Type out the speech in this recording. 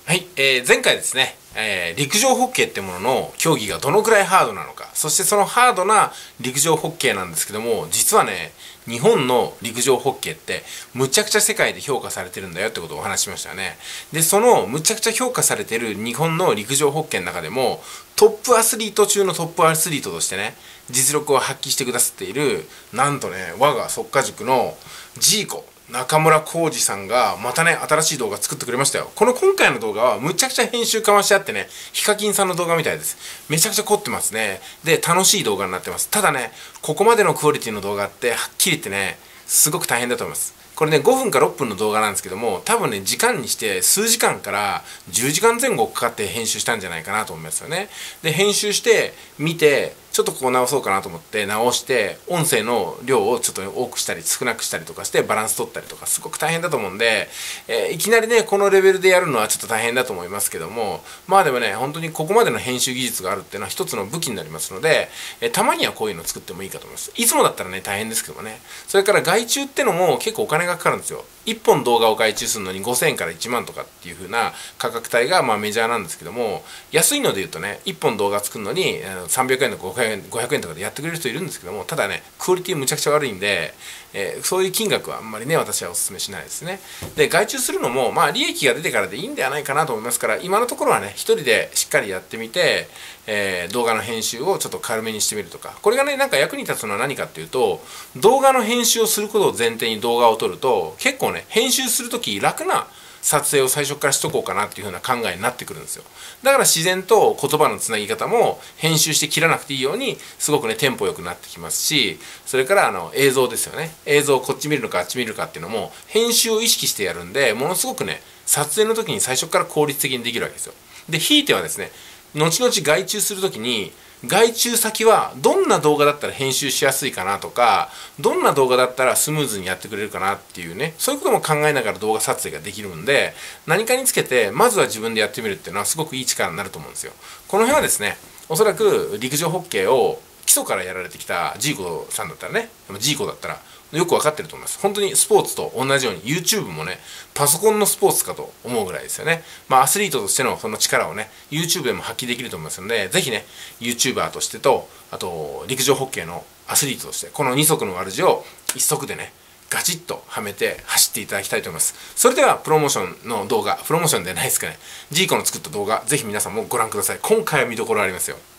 はい、前回ですね、陸上ホッケーってものの競技がどのくらいハードなのか、そしてそのハードな陸上ホッケーなんですけども、実はね、日本の陸上ホッケーってむちゃくちゃ世界で評価されてるんだよってことをお話ししましたよね。で、そのむちゃくちゃ評価されてる日本の陸上ホッケーの中でも、トップアスリート中のトップアスリートとしてね、実力を発揮してくださっている、なんとね、我が速稼塾のジーコ中村浩二さんがまたね、新しい動画作ってくれましたよ。この今回の動画はむちゃくちゃ編集かましてあってね、ヒカキンさんの動画みたいです。めちゃくちゃ凝ってますね。で、楽しい動画になってます。ただね、ここまでのクオリティの動画ってはっきり言ってね、すごく大変だと思います。これね、5分か6分の動画なんですけども、多分ね、時間にして数時間から10時間前後かかって編集したんじゃないかなと思いますよね。で、編集して、見て、ちょっとここ直そうかなと思って直して、音声の量をちょっと多くしたり少なくしたりとかしてバランス取ったりとかすごく大変だと思うんで、いきなりね、このレベルでやるのはちょっと大変だと思いますけども、まあでもね、本当にここまでの編集技術があるっていうのは一つの武器になりますので、たまにはこういうの作ってもいいかと思います。いつもだったらね、大変ですけどもね。それから外注ってのも結構お金がかかるんですよ。1本動画を外注するのに5000円から1万とかっていう風な価格帯がまあメジャーなんですけども、安いので言うとね、1本動画作るのに300円とか500円とかでやってくれる人いるんですけども、ただね、クオリティむちゃくちゃ悪いんで、そういう金額はあんまりね、私はお勧めしないですね。で、外注するのもまあ利益が出てからでいいんではないかなと思いますから、今のところはね、一人でしっかりやってみて、動画の編集をちょっと軽めにしてみるとか、これがね、なんか役に立つのは何かっていうと、動画の編集をすることを前提に動画を撮ると、結構ね、編集するとき楽な撮影を最初からしとこうかなっていう風な考えになってくるんですよ。だから自然と言葉のつなぎ方も編集して切らなくていいようにすごくねテンポよくなってきますし、それから映像ですよね。映像をこっち見るのかあっち見るかっていうのも編集を意識してやるんで、ものすごくね撮影の時に最初から効率的にできるわけですよ。で、ひいてはですね、後々外注する時に外注先はどんな動画だったら編集しやすいかなとか、どんな動画だったらスムーズにやってくれるかなっていうね、そういうことも考えながら動画撮影ができるんで、何かにつけてまずは自分でやってみるっていうのはすごくいい力になると思うんですよ。この辺はですね、おそらく陸上ホッケーを基礎からやられてきたジーコさんだったらね、ジーコだったらよく分かってると思います。本当にスポーツと同じように YouTube もね、パソコンのスポーツかと思うぐらいですよね。まあアスリートとしてのその力をね、YouTube でも発揮できると思いますので、ぜひね、YouTuber としてと、あと陸上ホッケーのアスリートとして、この二足のわらじを一足でね、ガチッとはめて走っていただきたいと思います。それではプロモーションの動画、プロモーションではないですかね、ジーコの作った動画、ぜひ皆さんもご覧ください。今回は見どころありますよ。